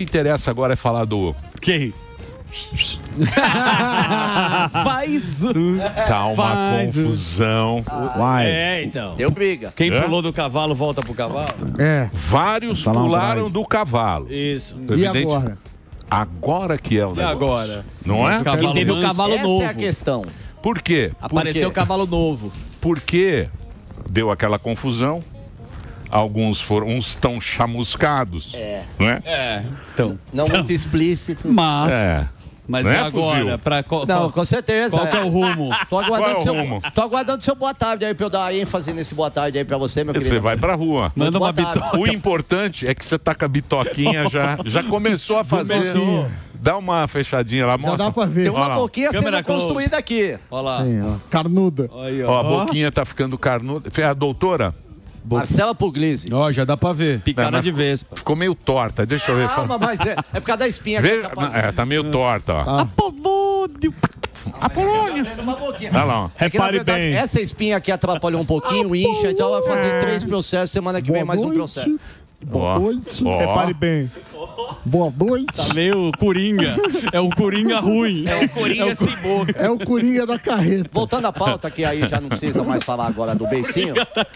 que interessa agora é falar do... Quem? Faz Tá uma confusão. então. Deu briga. Quem pulou do cavalo volta pro cavalo? Vários pularam do cavalo. Isso. E agora? Agora que é o negócio. agora? Não é? Cavalo Teve o manso. cavalo Essa novo. é a questão. Por quê? Apareceu o cavalo novo. Porque deu aquela confusão. Alguns foram, uns estão chamuscados. Não é? É. Então. Não muito explícito. Mas Não é é, agora? fuzil? Não, com certeza. Qual que é o rumo? Tô aguardando, Qual é o rumo? tô aguardando seu boa tarde aí pra eu dar ênfase nesse boa tarde aí pra você, meu Você querido. vai pra rua. Manda Boa uma tarde. bitoca. O importante é que você tá com a bitoquinha já começou a fazer. Começou. Dá uma fechadinha lá, Já mostra. dá pra ver. Tem uma Olha lá. boquinha Câmera sendo close. construída aqui. Olha lá. Aí, ó, carnuda. Aí, Ó, ó. a boquinha tá ficando carnuda. A doutora Marcela Puglisi. Ó, já dá pra ver. Picada Não, mas de vespa. ficou meio torta. Deixa eu ver. Calma, mas é por causa da espinha que Vê, atrapalha. tá meio torta, ó. Apolônio. Uma boquinha. Olha lá, ó. É que, na Repare verdade, bem. essa espinha aqui atrapalhou um pouquinho, incha, então vai fazer 3 processos, semana que vem mais um processo. Boa noite. Ó. Repare bem. Boa noite. Tá meio coringa. É um coringa ruim. É o Coringa sem boca. É o Coringa da carreta. Voltando à pauta, que aí já não precisa mais falar agora do beicinho.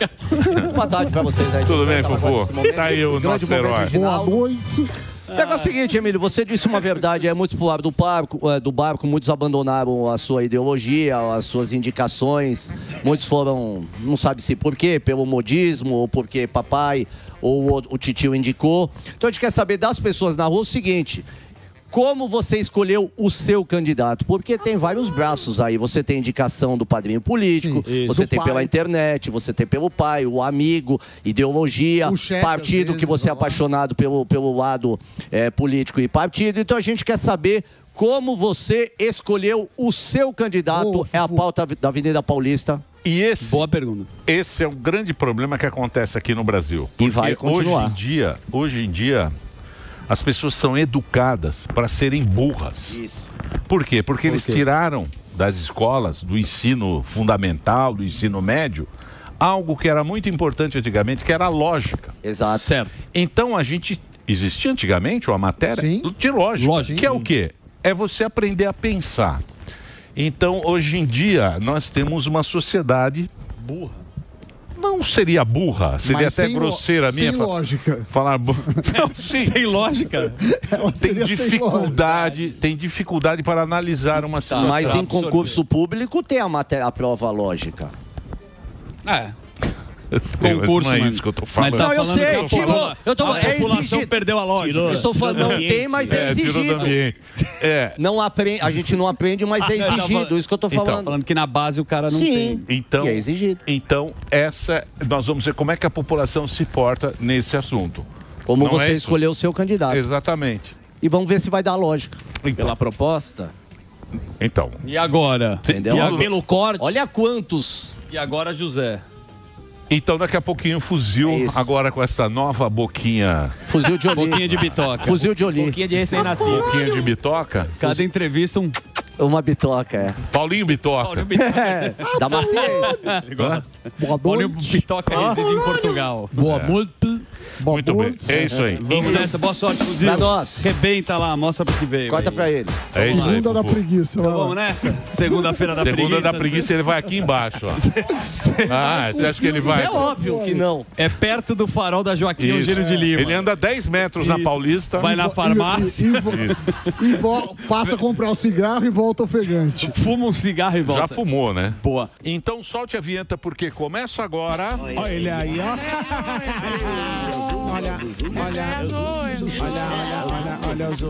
Boa tarde pra vocês aí. Tudo bem, Agora Fofo? nesse momento. Tá aí o Grande nosso momento, herói. Reginaldo. Boa noite. O negócio é o seguinte, Emílio, você disse uma verdade, muitos pularam do barco, muitos abandonaram a sua ideologia, as suas indicações, muitos foram, não sabe se por quê, pelo modismo, ou porque papai ou o titio indicou. Então a gente quer saber das pessoas na rua o seguinte: como você escolheu o seu candidato? Porque tem vários braços aí. Você tem indicação do padrinho político, Sim, você do tem pai. pela internet, você tem pelo pai, o amigo, ideologia, O chefe, partido às que vezes, você é ó. apaixonado pelo lado político e partido. Então a gente quer saber como você escolheu o seu candidato. Ô, É a Fufu. pauta da Avenida Paulista. E Boa pergunta. esse é um grande problema que acontece aqui no Brasil. E vai Porque continuar. Hoje em dia, as pessoas são educadas para serem burras. Isso. Por quê? Porque eles tiraram das escolas, do ensino fundamental, do ensino médio, algo que era muito importante antigamente, que era a lógica. Exato. Certo. Então a gente... Existia antigamente uma matéria Sim. de lógica. Lógica. Que é o quê? É você aprender a pensar. Então, hoje em dia, nós temos uma sociedade... Burra. Não seria burra, seria Mas até sem grosseira minha. Sem lógica. Falar burra. Não, sim. Sem lógica. Ela Tem seria sem dificuldade para analisar uma situação. Mas em absorver. concurso público tem a prova lógica. É. Concurso, não é mas- isso que eu tô Mas falando. tá Não, eu falando sei, que a tipo, popula- eu tô- a é população exigido. perdeu a lógica. Eu estou falando, não tem, mas é tirou do exigido. ambiente. É. Não aprende, a gente não aprende, mas é exigido. Isso que eu tô Então, falando. Falando que na base o cara não Sim. tem. Então, E é exigido. então, nós vamos ver como é que a população se porta nesse assunto. Como Não você é isso? escolheu o seu candidato. Exatamente. E vamos ver se vai dar lógica. Então, Pela proposta. então E agora? Entendeu? Pelo corte. Olha quantos. E agora, José? então daqui a pouquinho fuzil, É isso. agora com essa nova boquinha, Fuzil de Oli. Boquinha de bitoca. Fuzil de Oli. Pouquinho de recém-nascido. boquinha de bitoca. Cada entrevista Uma bitoca, é. Paulinho Bitoca. Paulinho Bitoca. Da maciez. Ele gosta. Boa Paulinho noite. Bitoca reside em Portugal. Boa noite. Boa Muito bem, noite. é isso aí. Vamos nessa, boa sorte, fuzil. Pra nós. Rebenta lá, mostra pro que veio. Corta aí. pra ele. É isso aí, Segunda da Fufu. preguiça. vai lá. Vamos nessa? Segunda-feira da Segunda preguiça. da preguiça, ele vai aqui embaixo, ó. Ah, você acha que ele vai? É óbvio que não. É perto do farol da Joaquim Isso. Eugênio de Lima. Ele anda 10 metros na Isso. Paulista. Vai na farmácia, Passa a comprar o cigarro e volta ofegante. fuma um cigarro e volta. Já fumou, né? Boa. Então solte a vinheta porque começa agora. Olha ele aí, ó. Olha, olha, olha os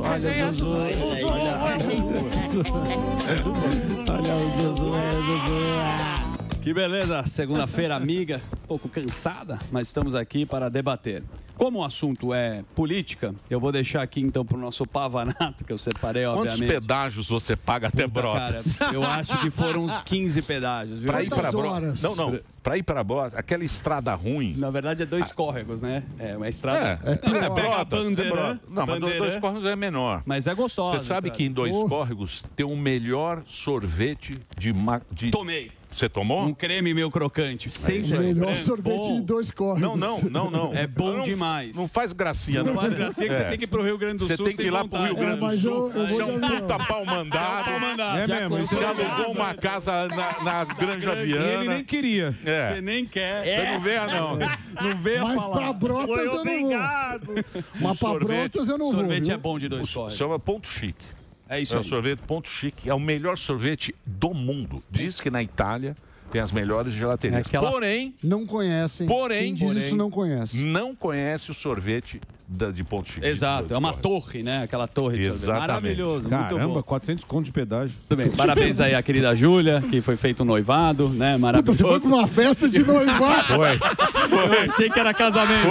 Que beleza, segunda-feira, amiga. Um pouco cansada, mas estamos aqui para debater. Como o assunto é política, eu vou deixar aqui então para o nosso pavanato, que eu separei, Quantos obviamente. pedágios você paga até Puta, Brotas? cara, eu acho que foram uns 15 pedágios, viu? Pra ir para Quantas Brotas. horas? Não. Pra ir para Brotas, aquela estrada ruim. Na verdade é dois córregos, né? É uma estrada. Não, Você é pega a Brotas. bandeira, Não, mas bandeira, dois córregos é menor. mas é gostosa. Você sabe a que em estrada. Dois Córregos tem o melhor sorvete de Tomei. Você tomou? Um creme meio crocante. Sem ser Melhor creme, sorvete bom. de 2 córregos. Não. É bom demais. Não faz gracinha, Não não. faz gracinha que você tem que ir pro Rio Grande do Sul. Você tem que ir lá pro Rio Grande do mas Sul. eu vou Você é um de avião. puta pau mandado. É mesmo, Você alugou uma casa na Granja Viana. Ele nem queria. Você nem quer. Você não vê, não. Não vê a Mas falar. pra Brotas eu não vou. Mas pra Brotas eu não vou. Sorvete viu? é bom de 2 córregos. Chama Ponto Chique. É isso É o aí. sorvete Ponto Chique. É o melhor sorvete do mundo. Diz que na Itália tem as melhores gelaterias. É aquela- Porém, Não conhecem. Quem diz isso não conhece. não conhece o sorvete de Ponto Chique. Exato, é uma torre, né? Aquela torre de sorvete. Exatamente. Maravilhoso, muito Caramba, bom. 400 conto de pedágio. Muito bem. Parabéns aí à querida Júlia, que foi feito um noivado, né? Puta, Maravilhoso. você foi pra uma festa de noivado. Foi. Eu achei que era casamento.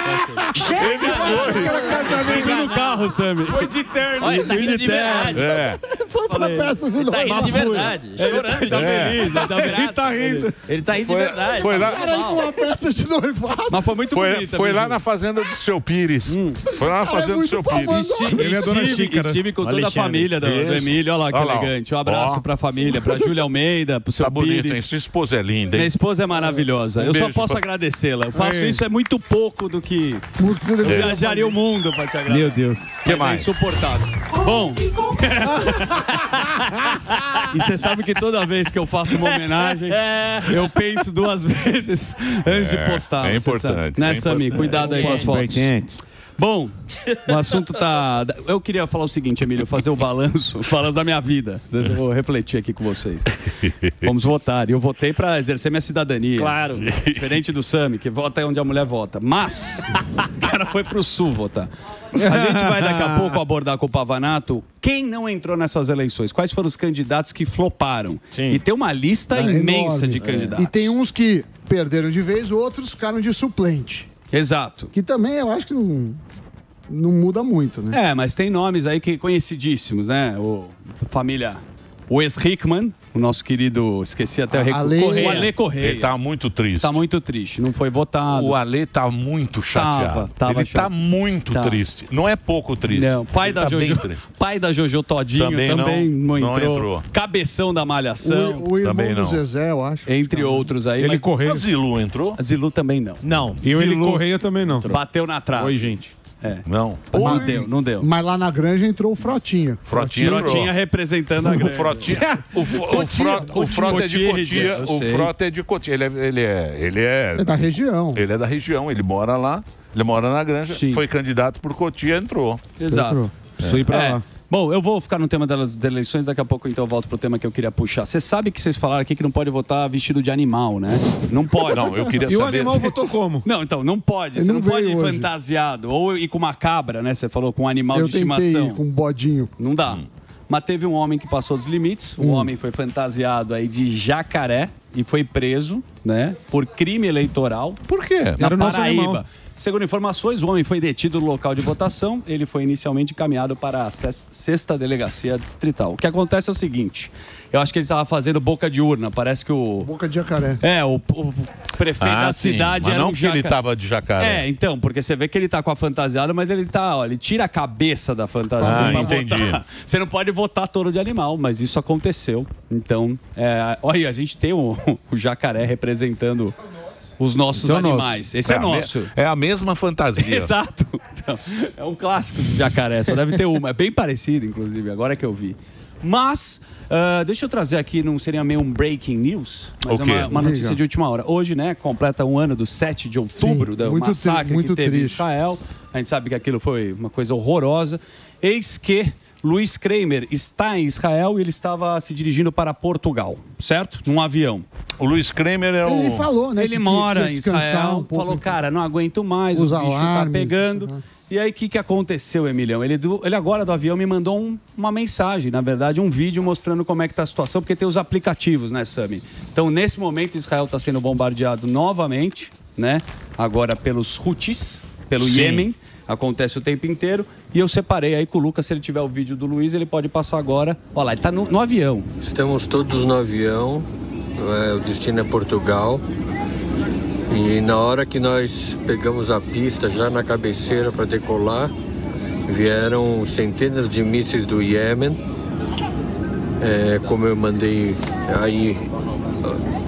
Foi. Subi no carro, Sammy. Foi de terno. Olha, tá Fui rindo de de verdade. É. Foi pra festa de Tá rindo noivado. de verdade. Chorando. Ele tá feliz, ele tá feliz. Ele tá rindo. Ele tá rindo de verdade. Foi lá- Cara, aí com uma festa de noivado. Mas foi muito bonita. Foi viu, lá Júlia? na fazenda do seu Pires. Foi lá na fazenda do muito seu pau Pires. mandado. Ele é dona Xícara. Estive com toda a Alexandre. família do Isso. Emílio. Olha lá que Olha lá, ó. elegante. Um abraço Ó. pra família, pra Júlia Almeida, pro seu Tá bonito, hein? Pires. Sua esposa é linda, Minha hein? esposa é maravilhosa. Eu só beijo posso pra- agradecê-la. Eu faço Ei. isso é muito pouco do que Muito você deveria viajaria o mundo pra te agradar. Meu Deus. Mas mais? É insuportável. Bom. E você sabe que toda vez que eu faço uma homenagem, eu penso 2 vezes antes de postar. é você importante, sabe. Né, é Sammy? importante. Cuidado aí com as fotos. Importante. Bom, o assunto tá. Eu queria falar o seguinte, Emílio, fazer o balanço da minha vida. Eu vou refletir aqui com vocês. Vamos votar. E eu votei pra exercer minha cidadania. Claro. Diferente do Sami, que vota onde a mulher vota. Mas, o cara foi pro sul votar. A gente vai daqui a pouco abordar com o Pavanato quem não entrou nessas eleições. Quais foram os candidatos que floparam. Sim. E tem uma lista imensa de candidatos. E tem uns que perderam de vez, outros ficaram de suplente. Exato. Que também eu acho que não muda muito, né? É, mas tem nomes aí que conhecidíssimos, né? Família Wes Hickman, o nosso querido, esqueci até o Ale o Ale Correia. Ele tá muito triste. Tá muito triste, não foi votado. O Ale tá muito chateado. Tava Ele tá chateado. muito Tá. triste. Não é pouco triste. Não, pai Ele da tá bem Jojo, triste. pai da Jojo Todinho Também também, não não entrou. entrou. Cabeção da Malhação, O irmão Também do não. Zezé, eu acho. entre outros aí. Ele mas correu. A Zilu entrou? a Zilu também não. Não. E o Ele Zilu. Correia também não. Bateu na trave. Oi, gente. Não. Não deu, não deu. Mas lá na Granja entrou o Frotinha. Frotinha entrou. Frotinha representando a O grande. Frota, o Frota é de Cotia, Cotia. eu O sei. Frota é de Cotia. Ele É da região. é da região. Ele mora lá. Ele mora na Granja. Sim. Foi candidato por Cotia, entrou. Exato. Preciso ir pra É. lá. Bom, eu vou ficar no tema das eleições, daqui a pouco então eu volto pro tema que eu queria puxar. Você sabe que vocês falaram aqui que não pode votar vestido de animal, né? Não pode. Não, eu queria E o saber. animal votou como? Não, então, não pode. Ele Você não não pode ir veio hoje. fantasiado. Ou ir com uma cabra, né? Você falou, com um animal Eu de tentei estimação. ir com um bodinho. Não dá. Mas teve um homem que passou dos limites. Um homem foi fantasiado aí de jacaré e foi preso, né? Por crime eleitoral. Por quê? Na Era o nosso Paraíba. animal. Segundo informações, o homem foi detido no local de votação. Ele foi inicialmente encaminhado para a 6ª Delegacia Distrital. O que acontece é o seguinte: eu acho que ele estava fazendo boca de urna. Parece que o. Boca de jacaré. O prefeito da sim, cidade mas era não um que ele jacaré. tava de jacaré. É, então, porque você vê que ele tá com a fantasiada, mas ele tá, ó, ele tira a cabeça da fantasia pra entendi. votar. Você não pode votar touro de animal, mas isso aconteceu. Então, olha, a gente tem o jacaré representando os nossos Esse é o nosso. animais. Esse é, nosso. É a mesma fantasia. Exato. Então, é um clássico de jacaré, só deve ter uma. É bem parecido, inclusive, agora que eu vi. Mas, deixa eu trazer aqui, não seria meio um breaking news, mas O é quê? uma notícia Diga. de última hora. Hoje, né, completa um ano do 7 de outubro, Sim, do muito massacre muito que teve em triste. Israel. A gente sabe que aquilo foi uma coisa horrorosa. Eis que Luiz Kramer está em Israel e ele estava se dirigindo para Portugal, certo? Num avião. O Luiz Kramer é o... Ele falou, né? Ele que mora quer em descansar Israel, um pouco. falou, cara, não aguento mais, Os o bicho tá alarmes, pegando. né? E aí, o que aconteceu, Emilhão? Ele agora do avião me mandou uma mensagem, na verdade, um vídeo mostrando como é que tá a situação, porque tem os aplicativos, né, Sami? Então, nesse momento, Israel está sendo bombardeado novamente, né? Agora pelos Houthis, pelo Sim. Iêmen. Acontece o tempo inteiro. E eu separei aí com o Lucas, se ele tiver o vídeo do Luiz, ele pode passar agora. Olha lá, ele tá no avião. Estamos todos no avião, o destino é Portugal. E na hora que nós pegamos a pista, já na cabeceira para decolar, vieram centenas de mísseis do Iêmen. Como eu mandei aí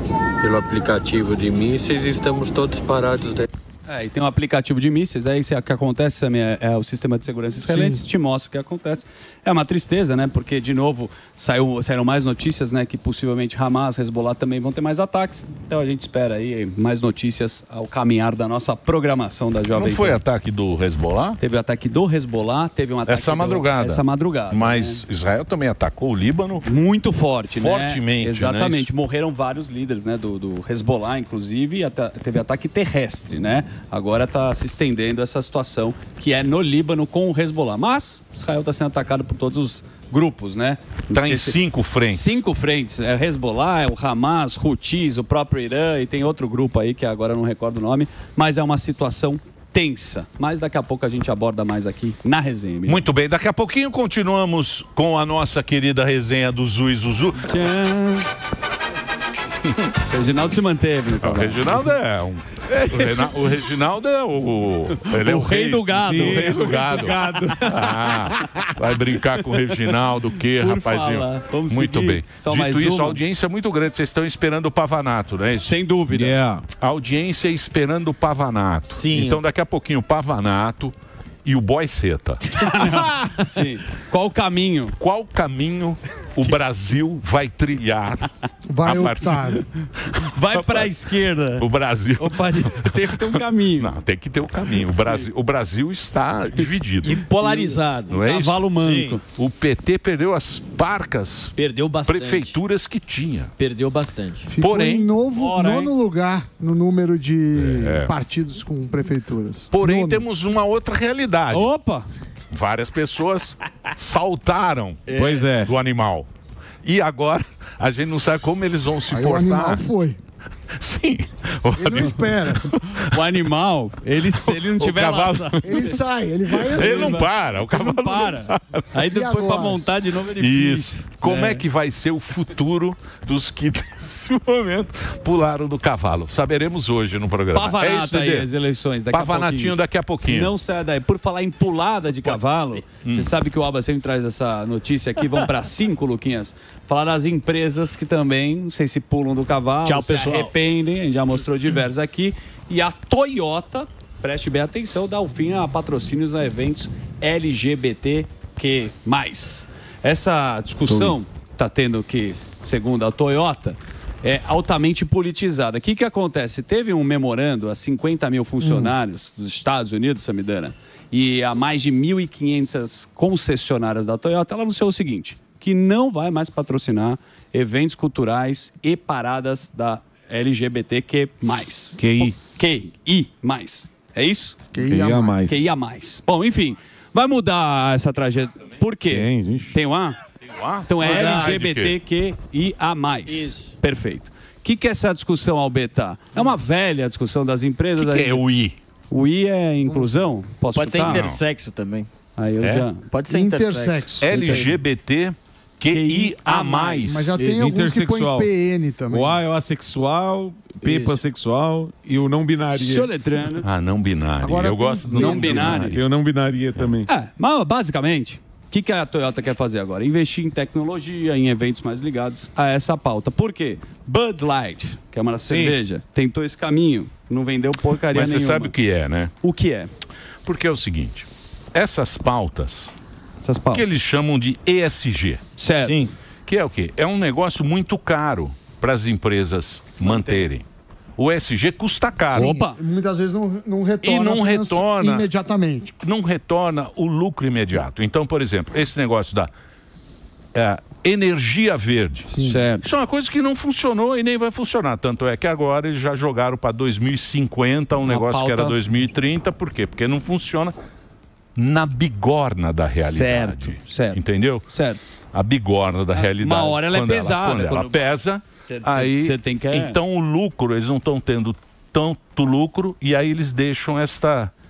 pelo aplicativo de mísseis e estamos todos parados dentro. E tem um aplicativo de mísseis, aí o que acontece também é o sistema de segurança israelense, te mostra o que acontece. É uma tristeza, né? Porque, de novo, saíram mais notícias, né? Que possivelmente Hamas, Hezbollah também vão ter mais ataques. Então a gente espera aí mais notícias ao caminhar da nossa programação da Jovem Pan. Não foi ataque do Hezbollah? Teve o ataque do Hezbollah, teve um ataque essa madrugada. Mas né? Israel também atacou o Líbano. Muito forte, Fortemente, né? Exatamente. Né? Morreram vários líderes, né? Do Hezbollah, inclusive, e teve ataque terrestre, né? Agora está se estendendo essa situação que é no Líbano com o Hezbollah. Mas Israel está sendo atacado por todos os grupos, né? Está em 5 frentes. 5 frentes. É o Hezbollah, é o Hamas, Houthis, o próprio Irã e tem outro grupo aí que agora eu não recordo o nome, mas é uma situação tensa. Mas daqui a pouco a gente aborda mais aqui na resenha. Muito bem, daqui a pouquinho continuamos com a nossa querida resenha do Zuzu. O Reginaldo se manteve. O Reginaldo é o Reginaldo é ele é o rei do gado. Sim, o rei do gado. Vai brincar com o Reginaldo, o quê, rapazinho? Muito bem. Dito isso, a audiência é muito grande. Vocês estão esperando o Pavanato, né? Sem dúvida. A audiência esperando o Pavanato. Sim. Então, daqui a pouquinho, o Pavanato e o Boy Seta. Sim. Qual o caminho? Qual caminho o Brasil vai trilhar? Vai optar. Vai para a esquerda. O Brasil. Opa, tem que ter um caminho. Não, tem que ter um caminho. O Brasil está dividido. E polarizado. Não é isso? Cavalo manco. Sim. O PT perdeu as parcas. Perdeu bastante. Prefeituras que tinha. Perdeu bastante. Ficou Porém, em nono lugar no número de partidos com prefeituras. Porém, temos uma outra realidade. Opa! Várias pessoas saltaram do animal. E agora a gente não sabe como eles vão se portar. O animal foi. Sim. Ele não espera. O animal, se ele não tiver cavalo... Ele sai, ele vai... Ele não para, o cavalo não para. Aí depois para montar de novo é difícil. Isso. Como é que vai ser o futuro dos que nesse momento pularam do cavalo? Saberemos hoje no programa. Pavanato aí, as eleições. Pavanatinho daqui a pouquinho. Não sai daí. Por falar em pulada de cavalo, você sabe que o Alba sempre traz essa notícia aqui. Vamos para 5, Luquinhas. Falar das empresas que também, não sei se pulam do cavalo, tchau, se pessoal. arrependem. A gente já mostrou diversos aqui. E a Toyota, preste bem atenção, dá o fim a patrocínios a eventos LGBTQ+. Essa discussão está tendo que, segundo a Toyota, é altamente politizada. O que acontece? Teve um memorando a 50 mil funcionários dos Estados Unidos, Samidana, e a mais de 1.500 concessionárias da Toyota. Ela anunciou o seguinte, que não vai mais patrocinar eventos culturais e paradas da LGBTQ+. QI+. É isso? QIA+. Bom, enfim, vai mudar essa trajetória. Por quê? Tem um A? Então é LGBTQIA+. Isso. Perfeito. O que é essa discussão, Albeta? É uma velha discussão das empresas. O que é o I? O I é inclusão? Posso Pode chutar? ser intersexo também. Aí eu já... Pode ser intersexo. LGBT QIA+. Mas já tem alguns que põem PN também. O A é o assexual, P pansexual e o não binário. Soletrando. Ah, não binário. Agora eu tem gosto do não binário. Tem o não binaria também. Mas basicamente, o que a Toyota quer fazer agora? Investir em tecnologia, em eventos mais ligados a essa pauta. Por quê? Bud Light, que é uma cerveja, tentou esse caminho, não vendeu porcaria Mas nenhuma. você sabe o que é, né? O que é? Porque é o seguinte, essas pautas, Essas pautas. que eles chamam de ESG, Certo. Sim. que é o quê? É um negócio muito caro para as empresas manterem. O ESG custa caro. Opa! Muitas vezes não retorna, E não retorna. imediatamente. Não retorna o lucro imediato. Então, por exemplo, esse negócio da energia verde. Certo. Isso é uma coisa que não funcionou e nem vai funcionar. Tanto é que agora eles já jogaram para 2050 um negócio que era 2030. Por quê? Porque não funciona na bigorna da realidade. Certo. Entendeu? Certo. A bigorna da realidade. Uma hora ela é pesada. Quando ela pesa, aí... Você tem que... Então o lucro, eles não estão tendo tanto lucro e aí eles deixam esta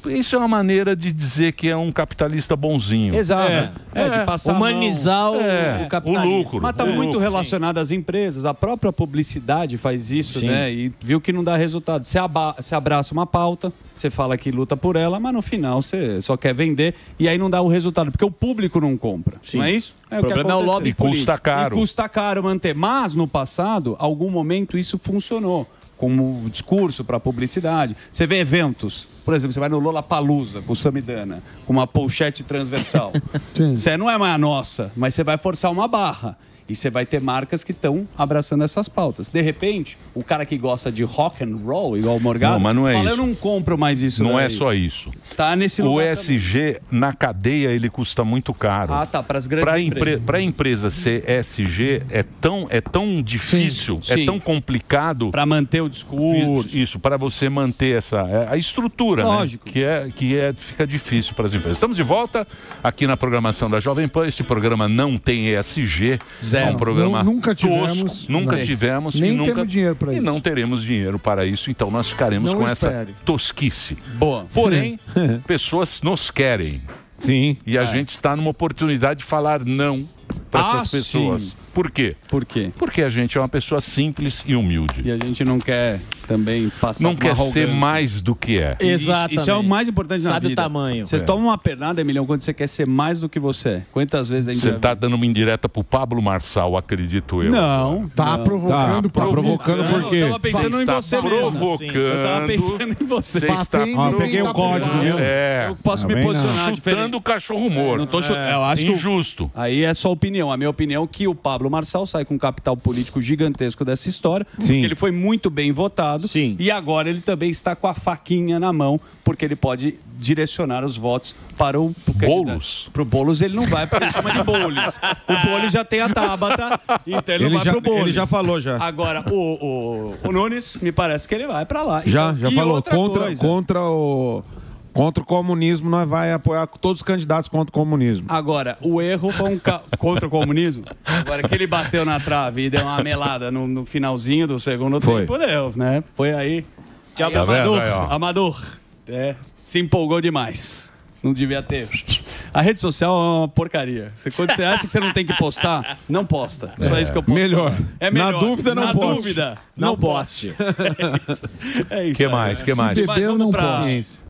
Isso é uma maneira de dizer que é um capitalista bonzinho. Exato. De passar humanizar o capitalismo. o lucro. Mas está muito relacionado às empresas. A própria publicidade faz isso, né? E viu que não dá resultado. Você abraça uma pauta, você fala que luta por ela, mas no final você só quer vender e aí não dá o resultado, porque o público não compra. Não é isso? O problema é o lobby político. Custa caro. E custa caro manter. Mas no passado, algum momento isso funcionou como discurso para publicidade. Você vê eventos, por exemplo, você vai no Lollapalooza com o Samidana, com uma pochete transversal. Você não é mais a nossa, mas você vai forçar uma barra. E você vai ter marcas que estão abraçando essas pautas. De repente, o cara que gosta de rock and roll, igual o Morgado, não, mas não é fala, isso. eu não compro mais isso. Não daí. é só isso. Tá nesse o lugar ESG, na cadeia, ele custa muito caro. Ah, tá, para as grandes empresas. Para a empresa ser ESG, é tão difícil, é tão complicado. Para manter o discurso. Isso, para você manter a estrutura, lógico, né? Fica difícil para as empresas. Estamos de volta aqui na programação da Jovem Pan. Esse programa não tem ESG. É um programa nunca tivemos, tosco, nunca tivemos nem e nunca temos dinheiro para isso. E não teremos dinheiro para isso, então nós ficaremos Não com espere. essa tosquice. Boa. Porém, pessoas nos querem. Sim. E a gente está numa oportunidade de falar não para essas pessoas. Sim. Por quê? Por quê? Porque a gente é uma pessoa simples e humilde. E a gente não quer também passar Não uma quer arrogância. ser mais do que é. Exatamente. Isso é o mais importante na Sabe vida. o tamanho. Você toma uma pernada, Emilhão, quando você quer ser mais do que você é. Quantas vezes a gente Você já está viu? dando uma indireta pro Pablo Marçal, acredito eu. Não. Tá provocando. Tá provocando porque... Eu tava pensando em você mesmo. Provocando. Eu tava pensando em você. Você está Batendo peguei o código, viu? Eu posso me posicionar chutando o cachorro morto. Não tô eu acho injusto. Aí é só opinião. A minha opinião é que o Pablo Marçal sai com um capital político gigantesco dessa história, porque ele foi muito bem votado e agora ele também está com a faquinha na mão, porque ele pode direcionar os votos para o Boulos. Para o Boulos ele não vai, porque ele chama de Boulos. O Boulos já tem a Tabata, então ele não vai pro Boulos. Ele já falou, já. Agora, o Nunes, me parece que ele vai para lá. Já Então, falou. outra coisa. Contra o comunismo, nós vai apoiar todos os candidatos contra o comunismo. Agora, o erro foi contra o comunismo. Agora, que ele bateu na trave e deu uma melada no finalzinho do segundo tempo, deu, né? Foi aí. Tá Amador. Se empolgou demais. Não devia ter. A rede social é uma porcaria. Quando você acha que você não tem que postar, não posta. Só isso que eu posso Melhor. falar. É melhor. Na dúvida, não poste. Na dúvida, não poste. É isso. Que mais? Se beber, não pra pode.